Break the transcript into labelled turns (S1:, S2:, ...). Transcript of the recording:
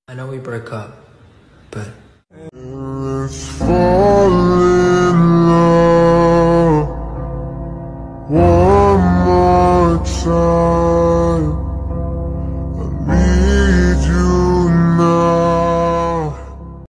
S1: I know we broke up, but
S2: let's fall in love one more time.